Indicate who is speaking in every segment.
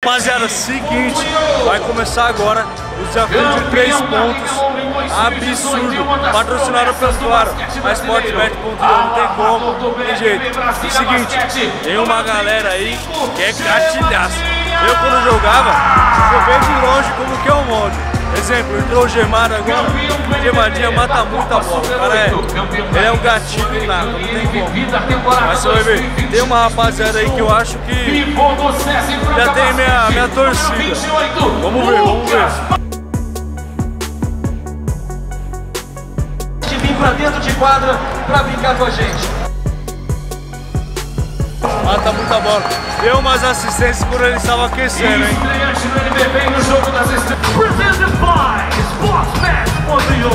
Speaker 1: Rapaziada, seguinte, vai começar agora o desafio de 3 pontos absurdo, patrocinado pelo Claro, mas Sportbet.io não tem como, tem jeito. É o seguinte, tem uma galera aí que é gatilhaça. Eu quando jogava, eu vejo de longe como que é o molde. Exemplo, entrou o Gemado agora, Gemadinha mata muita bola, o cara ele é um gatilho nato, não tem como. Mas você vai ver, tem uma rapaziada aí que eu acho que já tem minha torcida. Vamos ver, vamos ver.
Speaker 2: De vir pra dentro de quadra pra brincar com a gente.
Speaker 1: Mata muita bola. Deu umas assistências quando ele estava aquecendo, hein?
Speaker 2: Estreante no NBB no jogo das estrelas. Presented by Sportbet.io.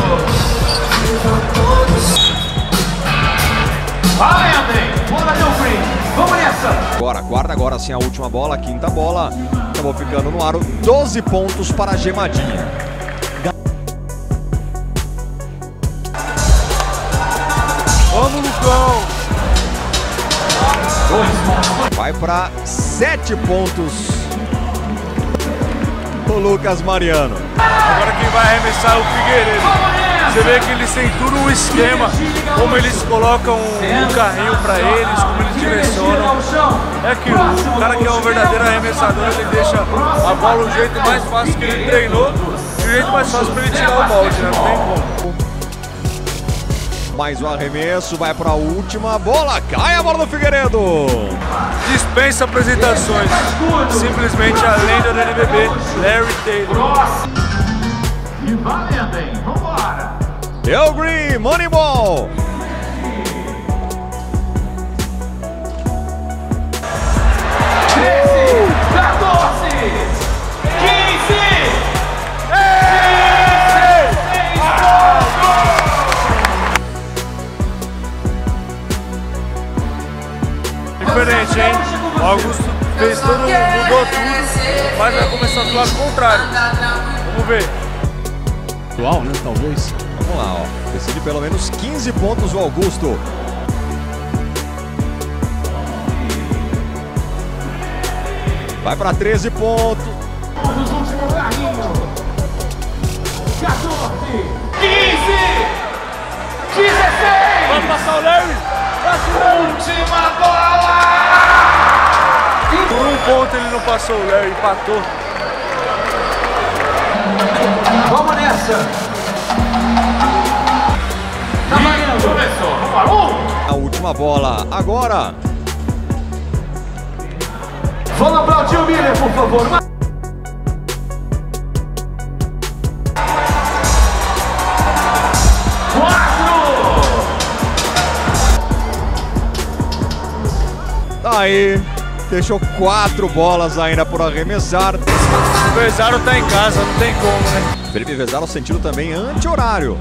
Speaker 2: Vai, André. Bola deu free. Vamos nessa.
Speaker 3: Agora, guarda agora sim a última bola, a quinta bola. Acabou ficando no aro. 12 pontos para a Gemadinha.
Speaker 1: Vamos, Lucão.
Speaker 3: Vai para 7 pontos o Lucas Mariano.
Speaker 1: Agora quem vai arremessar é o Figueiredo. Você vê que eles têm tudo um esquema, como eles colocam um carrinho para eles, como eles direcionam. É aquilo, o cara que é um verdadeiro arremessador, ele deixa a bola do jeito mais fácil que ele treinou e o jeito mais fácil para ele tirar o balde, né? Não tem como.
Speaker 3: Mais um arremesso, vai para a última bola, cai a bola do Figueiredo.
Speaker 1: Dispensa apresentações, simplesmente a lenda do NBB, Larry Taylor.
Speaker 2: E valendo, hein? Vambora!
Speaker 3: El Green, Moneyball.
Speaker 1: Diferente, hein? O Augusto fez tudo, mudou tudo, mas vai começar a atuar ao contrário. Vamos ver.
Speaker 4: Atual, né? Talvez.
Speaker 3: Vamos lá, ó. Decide pelo menos 15 pontos o Augusto. Vai para 13 pontos.
Speaker 2: Os últimos carrinhos. 14, 15, 16.
Speaker 1: Vai passar o Larry.
Speaker 2: Última bola!
Speaker 1: Por um ponto ele não passou o Larry, empatou.
Speaker 2: Vamos nessa! Tá valendo! Começou! Vamos!
Speaker 3: A última bola, agora!
Speaker 2: Vamos aplaudir o Miller, por favor!
Speaker 3: Aí, deixou 4 bolas ainda por arremessar.
Speaker 1: O Vezaro tá em casa, não tem como, né?
Speaker 3: Felipe Vezaro sentindo também anti-horário.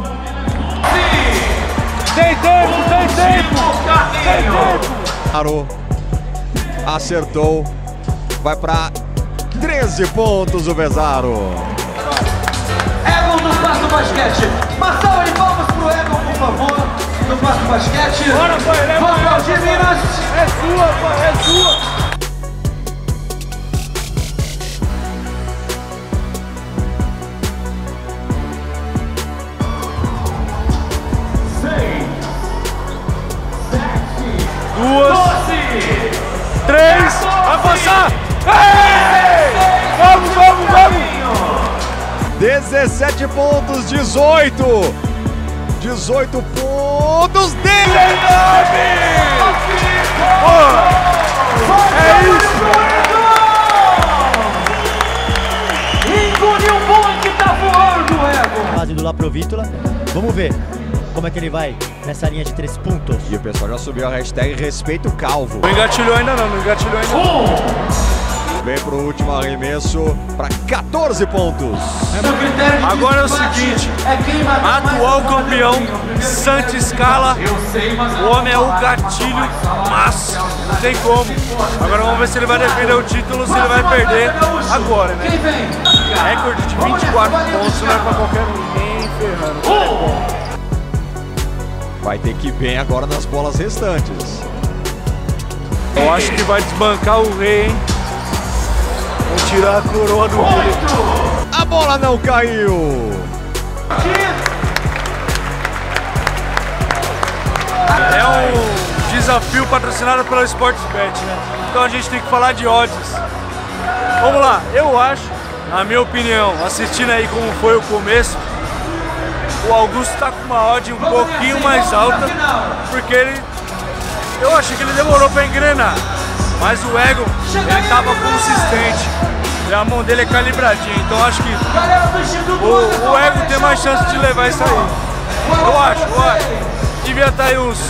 Speaker 1: Tem tempo, tem tempo! Tem tempo!
Speaker 3: Parou, acertou, vai para 13 pontos o Vezaro.
Speaker 2: Egon do Passo Basquete. Uma salva de palmas pro Egon, por favor, do Passo Basquete.
Speaker 1: Bora, pai, leva!
Speaker 2: Vamos aplaudir, Minas!
Speaker 1: É sua, pai, é sua! Duas, 3, vai passar! Ei! Vamos, vamos, vamos!
Speaker 3: 17 pontos, 18! 18 pontos dele!
Speaker 1: É isso!
Speaker 2: Engoliu o boi que tá voando, Egon!
Speaker 5: Fase do Laprovítula. Vamos ver como é que ele vai nessa linha de 3 pontos.
Speaker 3: E o pessoal já subiu a hashtag Respeita o Calvo.
Speaker 1: Não engatilhou ainda não, não engatilhou ainda não.
Speaker 3: Vem pro último arremesso para 14 pontos.
Speaker 1: Agora é o seguinte, atual campeão, Santa Scala, o homem é o gatilho, mas não tem como. Agora vamos ver se ele vai defender o título, se ele vai perder agora, né? Recorde de 24 pontos não é pra qualquer um, nem ferrando.
Speaker 3: Vai ter que ir bem agora nas bolas restantes.
Speaker 1: Eu acho que vai desbancar o rei, hein? tirar a coroa do William.
Speaker 3: A bola não caiu.
Speaker 1: É um desafio patrocinado pela Sportsbet, né? Então a gente tem que falar de odds. Vamos lá, eu acho, na minha opinião, assistindo aí como foi o começo, o Augusto tá com uma odd um pouquinho mais alta, porque eu achei que ele demorou para engrenar, mas o Egon, ele tava consistente, e a mão dele é calibradinha, então acho que o Egon tem mais chance de levar isso aí. Eu acho. Devia estar aí uns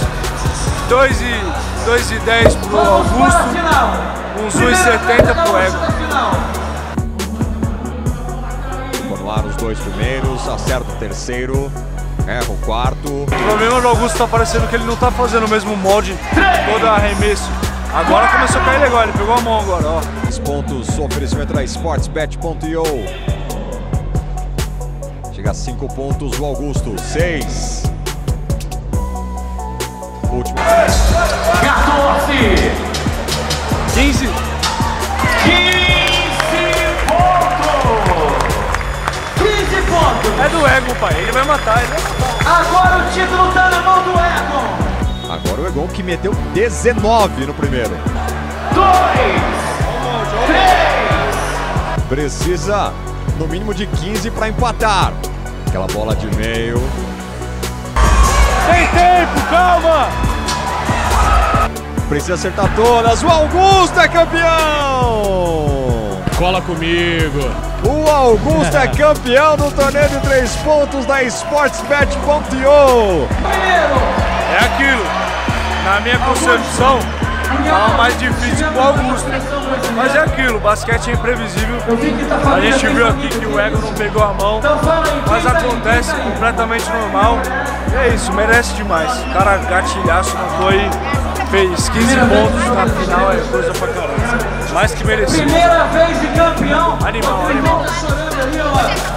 Speaker 1: 2,10 pro Augusto, uns 1,70 pro Egon.
Speaker 3: No ar os dois primeiros, acerta o terceiro, erra o quarto.
Speaker 1: O problema do Augusto tá parecendo que ele não tá fazendo o mesmo molde todo arremesso. Agora começou a cair legal, ele pegou a mão agora, ó.
Speaker 3: 10 pontos, oferecimento da Sportsbet.io. Chega a 5 pontos o Augusto, 6. Último.
Speaker 2: 14.
Speaker 1: 15.
Speaker 2: 15 pontos. 15 pontos.
Speaker 1: É do Egon, pai, ele vai matar,
Speaker 2: Agora o título tá na mão do Egon.
Speaker 3: Agora o Egon que meteu 19 no primeiro.
Speaker 2: 2, 3.
Speaker 3: Precisa no mínimo de 15 para empatar. Aquela bola de meio.
Speaker 1: Tem tempo, calma!
Speaker 3: Precisa acertar todas. O Augusto é campeão!
Speaker 4: Cola comigo.
Speaker 3: O Augusto é campeão do torneio de 3 pontos da Sportsbet.io.
Speaker 1: É aquilo, na minha concepção, tava mais difícil pro Augusto. Mas é aquilo, o basquete é imprevisível. A gente viu aqui que o Egon não pegou a mão, mas acontece, completamente normal. E é isso, merece demais. O cara gatilhaço não foi, fez 15 pontos na final, é coisa pra caramba. Mais que merecido.
Speaker 2: Primeira vez de campeão.
Speaker 1: Animal.
Speaker 2: Chorando ali, ó.